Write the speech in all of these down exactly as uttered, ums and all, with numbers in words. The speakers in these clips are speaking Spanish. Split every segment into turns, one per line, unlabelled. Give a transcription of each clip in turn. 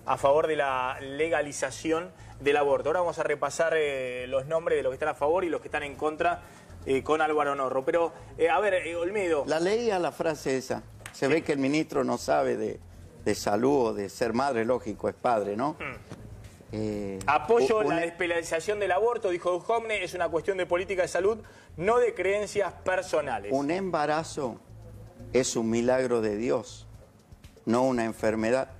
a favor de la legalización del aborto. Ahora vamos a repasar eh, los nombres de los que están a favor y los que están en contra eh, con Álvaro Norro. Pero, eh, a ver, eh, Olmedo...
La leía la frase esa. Se ve que el ministro no sabe de, de salud o de ser madre, lógico, es padre, ¿no? Mm. Eh,
Apoyo
un,
la despenalización del aborto, dijo Duhovne, es una cuestión de política de salud, no de creencias personales.
Un embarazo es un milagro de Dios, no una enfermedad.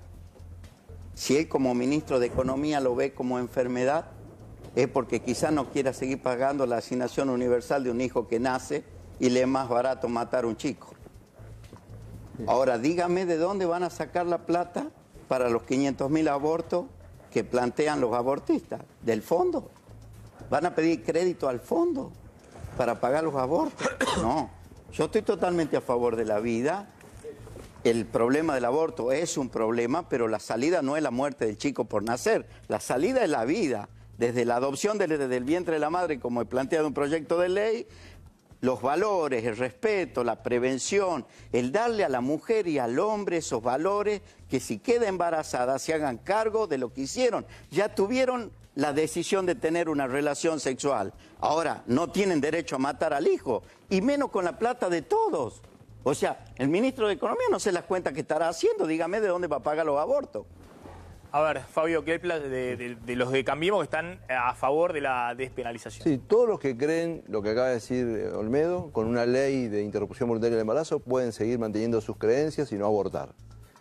Si él como ministro de Economía lo ve como enfermedad, es porque quizás no quiera seguir pagando la asignación universal de un hijo que nace y le es más barato matar a un chico. Ahora, dígame de dónde van a sacar la plata para los quinientos mil abortos que plantean los abortistas. ¿Del fondo? ¿Van a pedir crédito al fondo para pagar los abortos? No, yo estoy totalmente a favor de la vida. El problema del aborto es un problema, pero la salida no es la muerte del chico por nacer. La salida es la vida. Desde la adopción desde el vientre de la madre, como he planteado un proyecto de ley, los valores, el respeto, la prevención, el darle a la mujer y al hombre esos valores que si queda embarazada se hagan cargo de lo que hicieron. Ya tuvieron la decisión de tener una relación sexual. Ahora, no tienen derecho a matar al hijo, y menos con la plata de todos. O sea, el ministro de Economía no se las cuenta que estará haciendo. Dígame de dónde va a pagar los abortos.
A ver, Fabio Kepler, de, de, de los de Cambiemos que están a favor de la despenalización.
Sí, todos los que creen lo que acaba de decir Olmedo, con una ley de interrupción voluntaria del embarazo, pueden seguir manteniendo sus creencias y no abortar.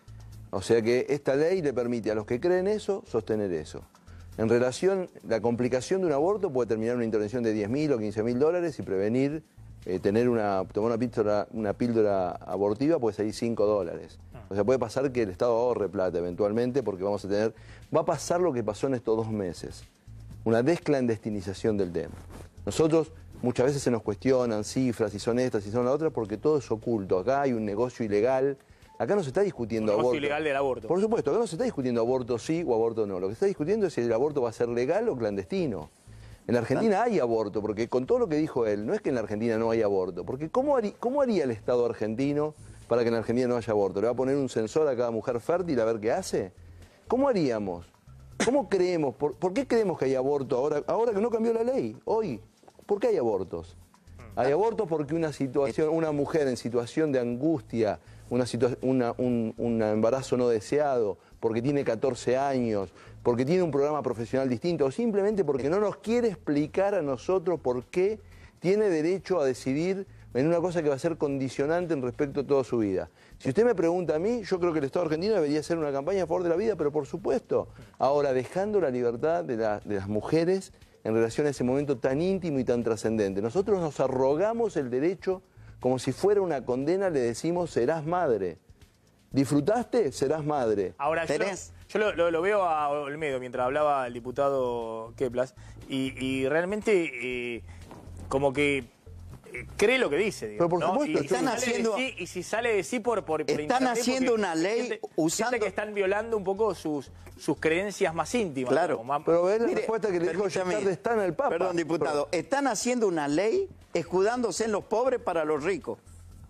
O sea que esta ley le permite a los que creen eso, sostener eso. En relación, la complicación de un aborto puede terminar en una intervención de diez mil o quince mil dólares y prevenir, eh, tener una, tomar una píldora, una píldora abortiva puede salir cinco dólares. O sea, puede pasar que el Estado ahorre plata eventualmente porque vamos a tener... Va a pasar lo que pasó en estos dos meses, una desclandestinización del tema. Nosotros muchas veces se nos cuestionan cifras, si son estas, si son las otras, porque todo es oculto. Acá hay un negocio ilegal. Acá no se está discutiendo
un
aborto.
negocio ilegal del aborto.
Por supuesto, acá no se está discutiendo aborto sí o aborto no. Lo que se está discutiendo es si el aborto va a ser legal o clandestino. En la Argentina hay aborto, porque con todo lo que dijo él, no es que en la Argentina no hay aborto, porque ¿cómo haría, cómo haría el Estado argentino para que en Argentina no haya aborto? ¿Le va a poner un sensor a cada mujer fértil a ver qué hace? ¿Cómo haríamos? ¿Cómo creemos? ¿Por, por qué creemos que hay aborto ahora, ahora que no cambió la ley? Hoy, ¿por qué hay abortos? Hay abortos porque una situación, una mujer en situación de angustia, una situa una, un, un embarazo no deseado, porque tiene catorce años, porque tiene un programa profesional distinto, o simplemente porque no nos quiere explicar a nosotros por qué tiene derecho a decidir en una cosa que va a ser condicionante en respecto a toda su vida. Si usted me pregunta a mí, yo creo que el Estado argentino debería hacer una campaña a favor de la vida, pero por supuesto, ahora dejando la libertad de, la, de las mujeres en relación a ese momento tan íntimo y tan trascendente. Nosotros nos arrogamos el derecho, como si fuera una condena, le decimos, serás madre. ¿Disfrutaste? Serás madre.
Ahora, yo, yo lo, lo, lo veo a Olmedo mientras hablaba el diputado Kepler, y, y realmente eh, como que cree lo que dice, digo,
pero por
¿no?
supuesto,
y,
están
si
haciendo,
sí, y si sale de sí por, por, por
están
internet,
haciendo una ley
siente,
usando
siente que están violando un poco sus, sus creencias más íntimas.
Claro,
más...
pero ve la
Mire,
respuesta que le dijo Yastar Stana al Papa.
Perdón, diputado, pero... están haciendo una ley escudándose en los pobres para los ricos.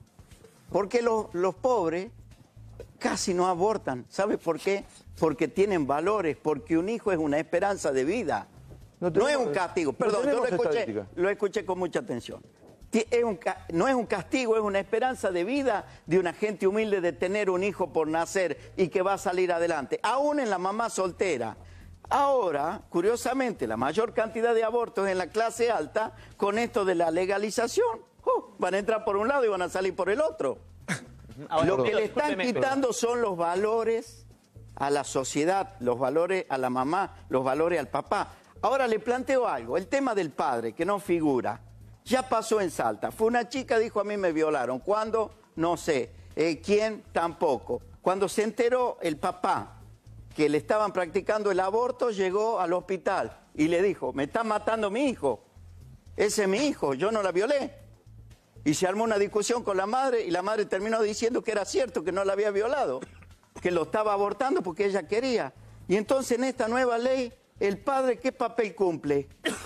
Porque los, los pobres casi no abortan. ¿Sabe por qué? Porque tienen valores, porque un hijo es una esperanza de vida. No, tenemos, no es un castigo. Perdón, no yo lo escuché, lo escuché con mucha atención. Es un, no es un castigo, es una esperanza de vida de una gente humilde de tener un hijo por nacer y que va a salir adelante, aún en la mamá soltera. Ahora, curiosamente, la mayor cantidad de abortos en la clase alta, con esto de la legalización, uh, van a entrar por un lado y van a salir por el otro. Ahora, lo que le están quitando son los valores a la sociedad, los valores a la mamá, los valores al papá. Ahora le planteo algo, el tema del padre, que no figura. Ya pasó en Salta. Fue una chica, dijo, a mí me violaron. ¿Cuándo? No sé. Eh, ¿Quién? Tampoco. Cuando se enteró el papá que le estaban practicando el aborto, llegó al hospital y le dijo, me están matando mi hijo. Ese es mi hijo, yo no la violé. Y se armó una discusión con la madre y la madre terminó diciendo que era cierto, que no la había violado, que lo estaba abortando porque ella quería. Y entonces en esta nueva ley, el padre, ¿qué papel cumple?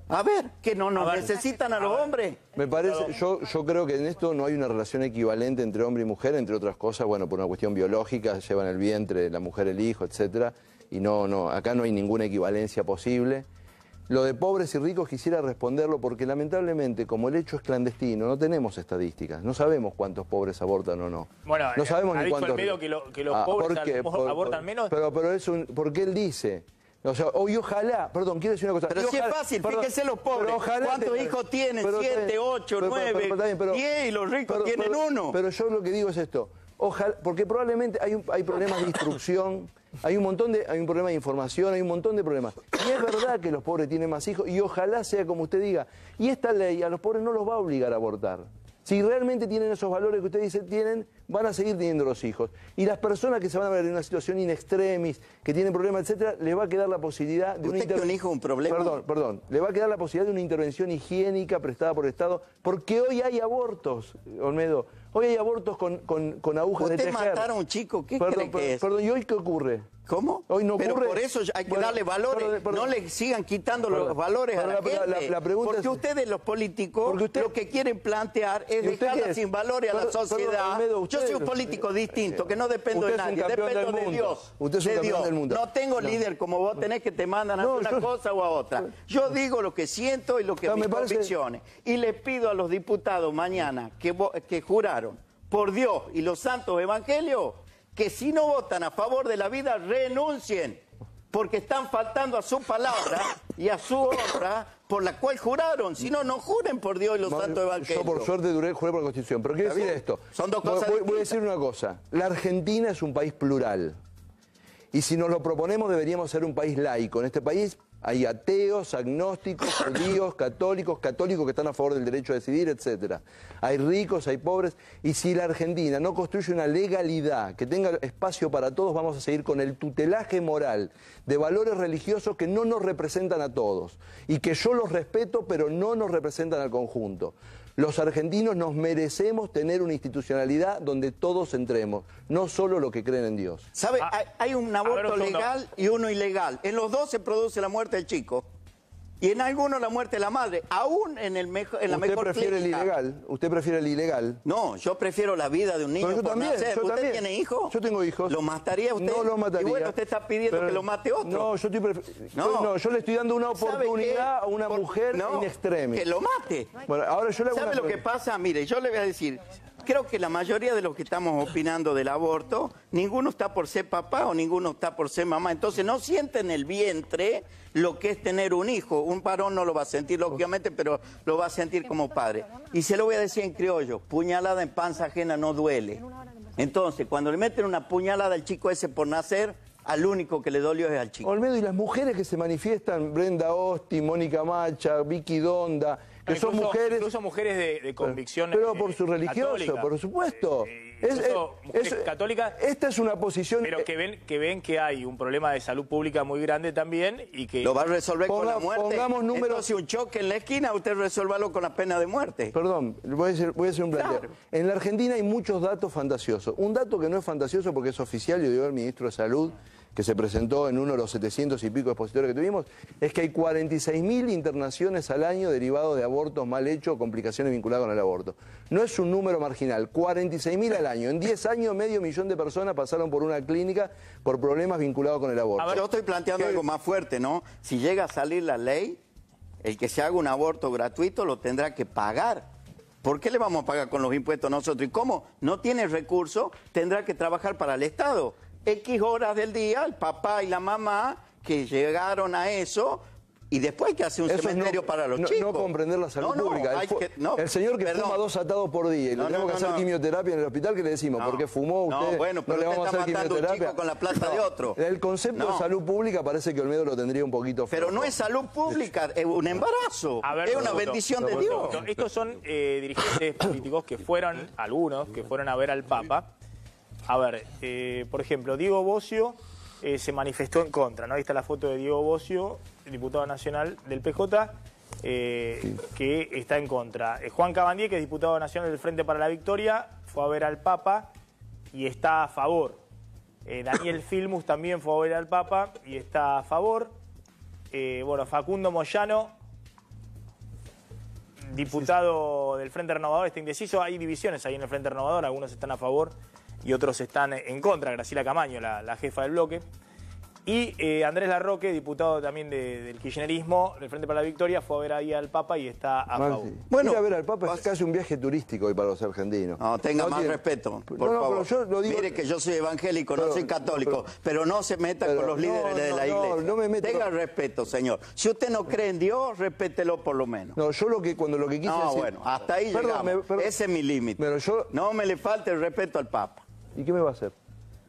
A ver, que no nos
A ver.
necesitan a los hombres.
Me parece, yo, yo creo que en esto no hay una relación equivalente entre hombre y mujer, entre otras cosas, bueno, por una cuestión biológica, llevan el vientre, la mujer el hijo, etcétera, y no, no, acá no hay ninguna equivalencia posible. Lo de pobres y ricos quisiera responderlo porque lamentablemente, como el hecho es clandestino, no tenemos estadísticas, no sabemos cuántos pobres abortan o no.
Bueno,
no sabemos
ha
ni
dicho
cuántos...
Almedo que, lo, que los
Ah,
pobres
¿por qué?
al-
Por-
abortan
por-
menos.
Pero, pero es un, porque él dice... O sea, o- y ojalá, perdón, quiero decir una cosa.
Pero
y
si es
ojalá-
fácil,
perdón,
fíjense los pobres.
pero ojalá
¿Cuántos
te-
hijos tienen?
pero está
Siete,
bien,
ocho,
pero-
nueve,
pero- pero está bien, pero-
diez, y los ricos
pero-
tienen
pero-
uno.
Pero yo lo que digo es esto. Ojalá, porque probablemente hay, un- hay problemas de instrucción, hay un montón de, hay un problema de información, hay un montón de problemas. Y es verdad que los pobres tienen más hijos y ojalá sea como usted diga. Y esta ley a los pobres no los va a obligar a abortar. Si realmente tienen esos valores que usted dice tienen, van a seguir teniendo los hijos. Y las personas que se van a ver en una situación in extremis, que tienen problemas, etcétera, les va a quedar la posibilidad de una
¿Usted que un hijo es un problema?
Perdón, perdón. Le va a quedar la posibilidad de una intervención higiénica prestada por el Estado, porque hoy hay abortos, Olmedo. Hoy hay abortos con, con, con agujas de
Usted
tejer.
mataron a un chico, ¿qué
perdón,
cree que
per-
es?
Perdón, ¿y hoy qué ocurre?
¿Cómo?
Hoy no
Pero
ocurre.
por eso hay que
Bueno,
darle valores,
perdón, perdón.
no le sigan quitando
Perdón.
los valores a la,
Perdón, pero la-
gente.
la pregunta
porque
es-
ustedes los políticos
Porque usted-
lo que quieren plantear es
¿Y usted qué
dejarla
es?
sin valores a la
Perdón, perdón,
sociedad.
Olmedo,
Yo
usted-
soy un político distinto, que no dependo
Usted
de
es un
nadie,
campeón
dependo
del
de
mundo.
Dios.
Usted es un
de
campeón
Dios.
del mundo.
No tengo
No.
líder como vos tenés que te mandan a
No,
una
yo-
cosa o a otra. Yo digo lo que siento y lo que
No,
mis
me parece-
convicciones. Y les pido a los diputados mañana que, vo- que juraron por Dios y los santos evangelios que si no votan a favor de la vida renuncien, porque están faltando a su palabra y a su honra por la cual juraron. Si no, no juren por Dios y los
No,
santos evangelios.
Yo por suerte duré, juré por la Constitución. Pero quiero
Está
decir
bien.
esto.
Son dos
Voy-
cosas
voy, voy a
distintas.
decir una cosa. La Argentina es un país plural. Y si nos lo proponemos deberíamos ser un país laico. En este país hay ateos, agnósticos, judíos, católicos, católicos que están a favor del derecho a decidir, etcétera. Hay ricos, hay pobres. Y si la Argentina no construye una legalidad que tenga espacio para todos, vamos a seguir con el tutelaje moral de valores religiosos que no nos representan a todos. Y que yo los respeto, pero no nos representan al conjunto. Los argentinos nos merecemos tener una institucionalidad donde todos entremos, no solo los que creen en Dios.
¿Sabe?
Ah,
hay, hay un
a ver,
aborto
un segundo.
legal y uno ilegal. En los dos se produce la muerte del chico. Y en algunos la muerte de la madre. Aún en, el mejo- en la
¿Usted
mejor
prefiere
clínica.
el ilegal? ¿Usted prefiere el ilegal?
No, yo prefiero la vida de un niño
Pero yo
por
también,
nacer.
yo
¿Usted
también.
tiene hijos?
Yo tengo hijos.
¿Lo mataría usted?
No lo mataría.
Y bueno, usted está pidiendo
Pero-
que lo mate otro.
No, yo, estoy pref-
No.
yo- no, yo le estoy dando una
¿Sabe
oportunidad
qué?
a una
Por-
mujer
no,
in extremis.
que lo mate.
Bueno, ahora yo le hago
¿Sabe
una
lo que
pregunta.
pasa? Mire, yo le voy a decir, creo que la mayoría de los que estamos opinando del aborto, ninguno está por ser papá o ninguno está por ser mamá. Entonces no sienten en el vientre lo que es tener un hijo. Un varón no lo va a sentir, lógicamente, pero lo va a sentir como padre. Y se lo voy a decir en criollo, puñalada en panza ajena no duele. Entonces, cuando le meten una puñalada al chico ese por nacer, al único que le dolió es al chico.
Olmedo, y las mujeres que se manifiestan, Brenda Osti, Mónica Macha, Vicky Donda, que
No,
son
incluso-
mujeres...
Incluso mujeres de, de convicción.
Pero
eh,
por su religioso,
católica.
por supuesto.
Eh,
Es-
incluso
es-
mujeres
es-
católicas.
Esta es una posición...
Pero que ven, que ven que hay un problema de salud pública muy grande también y que...
¿Lo va a resolver con
Ponga-
la muerte?
pongamos números-
Entonces, un choque en la esquina, usted resuélvalo con la pena de muerte.
Perdón, voy a hacer, voy a hacer un planteo.
Claro.
En la Argentina hay muchos datos fantasiosos. Un dato que no es fantasioso porque es oficial, yo digo al ministro de Salud, que se presentó en uno de los setecientos y pico expositores que tuvimos, es que hay cuarenta y seis mil internaciones al año derivados de abortos mal hechos o complicaciones vinculadas con el aborto. No es un número marginal, cuarenta y seis mil al año. En diez años, medio millón de personas pasaron por una clínica por problemas vinculados con el aborto.
Yo estoy planteando
¿Qué?
algo más fuerte, ¿no? Si llega a salir la ley, el que se haga un aborto gratuito lo tendrá que pagar. ¿Por qué le vamos a pagar con los impuestos nosotros? ¿Y cómo? No tiene recursos, tendrá que trabajar para el Estado. X horas del día, el papá y la mamá que llegaron a eso, y después hay que hacer un
Eso es
cementerio
no-
para los
no,
chicos.
no comprender la salud
No, no,
pública. El,
hay
fu-
que- no,
el señor que
perdón.
fuma dos atados por día y le
No,
tenemos
no,
que
no,
hacer
no.
quimioterapia en el hospital, que le decimos?
No.
¿Por qué fumó
No,
usted?
bueno, pero
no le
usted
vamos
está
a hacer
matando a un
quimioterapia.
chico con la plata de otro.
El concepto
No.
de salud pública parece que Olmedo lo tendría un poquito
Pero
flojo.
no es salud pública, es un embarazo.
A ver,
es una
Roberto,
bendición de
Roberto,
Dios.
Estos son eh, dirigentes políticos que fueron, algunos, que fueron a ver al Papa. A ver, eh, por ejemplo, Diego Bossio eh, se manifestó en contra, ¿no? Ahí está la foto de Diego Bossio, diputado nacional del P J, eh, que está en contra. Eh, Juan Cabandier, que es diputado nacional del Frente para la Victoria, fue a ver al Papa y está a favor. Eh, Daniel Filmus también fue a ver al Papa y está a favor. Eh, bueno, Facundo Moyano diputado del Frente Renovador, está indeciso. Hay divisiones ahí en el Frente Renovador, algunos están a favor y otros están en contra. Graciela Camaño, la, la jefa del bloque. Y eh, Andrés Larroque, diputado también de, del kirchnerismo, del Frente para la Victoria, fue a ver ahí al Papa y está a
Maxi,
favor.
Bueno, ir a ver al Papa es casi un viaje turístico hoy para los argentinos.
No, tenga
no
más
tiene...
respeto, por
no, no,
favor.
Pero yo lo digo...
Mire que yo soy evangélico,
pero,
no soy católico, pero, pero no se meta
pero,
con los líderes
no,
de
no,
la
no,
iglesia.
no me meto...
Tenga respeto, señor. Si usted no cree en Dios, respételo por lo menos.
No, yo lo que cuando lo que quise
No,
decir...
bueno, hasta ahí
Perdón,
llegamos.
me- perdón.
Ese es mi límite.
Pero yo...
No me le falte el respeto al Papa.
¿Y qué me va a hacer?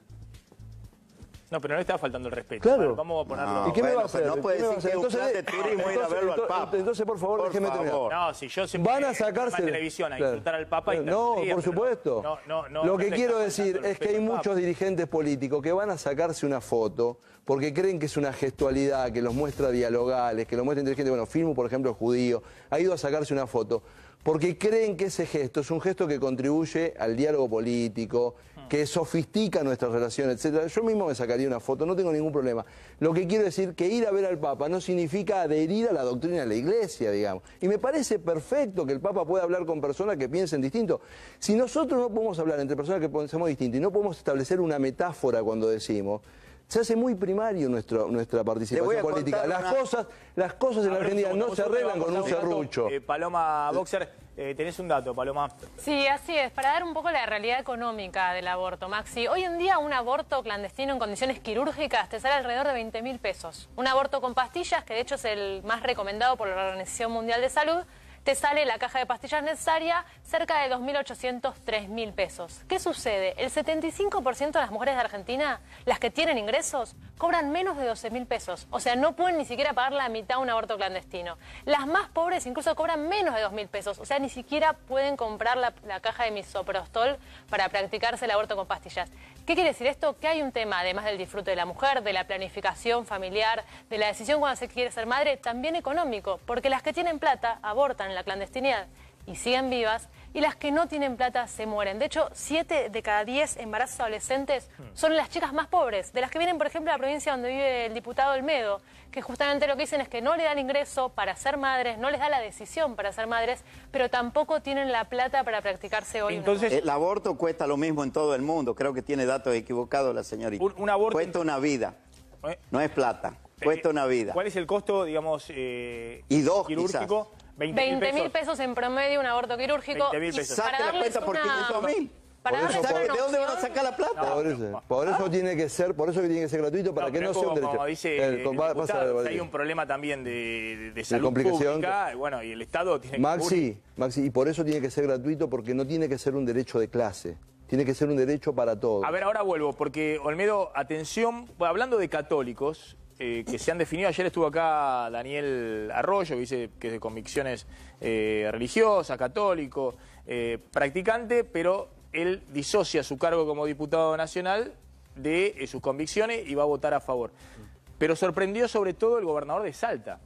No, pero no le está faltando el respeto.
Claro.
Bueno, vamos a ponerlo...
No,
¿Y qué me
bueno,
va a hacer?
pero no puede
¿Qué me va a
decir
hacer?
que es un plan de turismo ir a verlo al Papa.
Entonces, por favor,
Por
déjeme terminar.
favor.
No, si yo siempre
Van a
en
sacarse...
la televisión a
Claro.
insultar al Papa...
No,
interrumpiría,
por
pero
supuesto.
No, no, no,
Lo
no
que
le
quiero
está
decir
faltando el
es que hay
respeto al
muchos
Papa.
dirigentes políticos que van a sacarse una foto porque creen que es una gestualidad, que los muestra dialogales, que los muestra inteligentes. Bueno, Filmo, por ejemplo, judío, ha ido a sacarse una foto porque creen que ese gesto es un gesto que contribuye al diálogo político, que sofistica nuestras relaciones, etcétera. Yo mismo me sacaría una foto, no tengo ningún problema. Lo que quiero decir que ir a ver al Papa no significa adherir a la doctrina de la Iglesia, digamos. Y me parece perfecto que el Papa pueda hablar con personas que piensen distinto. Si nosotros no podemos hablar entre personas que pensamos distinto y no podemos establecer una metáfora cuando decimos, se hace muy primario nuestro, nuestra
Le voy
participación
a
política.
contar
Las
una-
cosas, las cosas en
A
la
ver, un
Argentina
segundo,
no
un
se
segundo,
arreglan con un
vamos a un dato.
serrucho.
Eh, Paloma Boxer, eh, tenés un dato, Paloma.
Sí, así es. Para dar un poco la realidad económica del aborto, Maxi. Hoy en día un aborto clandestino en condiciones quirúrgicas te sale alrededor de veinte mil pesos. Un aborto con pastillas, que de hecho es el más recomendado por la Organización Mundial de Salud, te sale la caja de pastillas necesaria cerca de dos mil ochocientos, tres mil pesos. ¿Qué sucede? El setenta y cinco por ciento de las mujeres de Argentina, las que tienen ingresos, cobran menos de doce mil pesos. O sea, no pueden ni siquiera pagar la mitad de un aborto clandestino. Las más pobres incluso cobran menos de dos mil pesos. O sea, ni siquiera pueden comprar la, la caja de misoprostol para practicarse el aborto con pastillas. ¿Qué quiere decir esto? Que hay un tema, además del disfrute de la mujer, de la planificación familiar, de la decisión cuando se quiere ser madre, también económico. Porque las que tienen plata abortan en la clandestinidad y siguen vivas, y las que no tienen plata se mueren. De hecho, siete de cada diez embarazos adolescentes son las chicas más pobres, de las que vienen, por ejemplo, a la provincia donde vive el diputado Olmedo, que justamente lo que dicen es que no le dan ingreso para ser madres, no les da la decisión para ser madres, pero tampoco tienen la plata para practicarse hoy.
Entonces,
El aborto cuesta lo mismo en todo el mundo. Creo que tiene datos equivocados la señorita.
Un- un aborto-
Cuesta una vida.
Eh,
No es plata. Cuesta una vida.
¿Cuál es el costo, digamos, eh,
Y dos,
quirúrgico?
veinte mil pesos en promedio un aborto quirúrgico.
veinte mil pesos.
Para
Saque la
darles
cuenta por
una-
quinientos mil.
Para
Por
darles
eso,
una
¿De dónde van a
noción-
sacar la plata?
Por eso, por eso tiene que ser, por eso que tiene que ser gratuito para
No,
que
pero
no sea un
como,
derecho.
como dice
El-
el
va- pasa-
diputado,
va-
hay un problema también de, de- de salud
complicación.
pública, bueno, y el Estado tiene que cubrir.
Maxi, Maxi, y por eso tiene que ser gratuito porque no tiene que ser un derecho de clase, tiene que ser un derecho para todos.
A ver, ahora vuelvo, porque Olmedo, atención, bueno, hablando de católicos eh, que se han definido, ayer estuvo acá Daniel Arroyo, que dice que es de convicciones eh, religiosas, católico, eh, practicante, pero él disocia su cargo como diputado nacional de eh, sus convicciones y va a votar a favor. Pero sorprendió sobre todo el gobernador de Salta,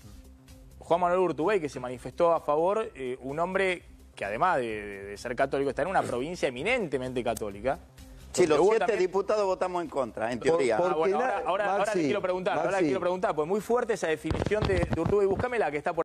Juan Manuel Urtubey, que se manifestó a favor, eh, un hombre que además de, de- de ser católico está en una provincia eminentemente católica.
Sí,
donde
los
hubo
siete
también-
diputados votamos en contra, en teoría.
por-
Ah, bueno,
Porque
ahora,
la-
ahora, ahora
Maxi,
le quiero preguntar, ahora le
Maxi.
quiero preguntar, pues muy fuerte esa definición de, de Urtubey. Búscame la que está por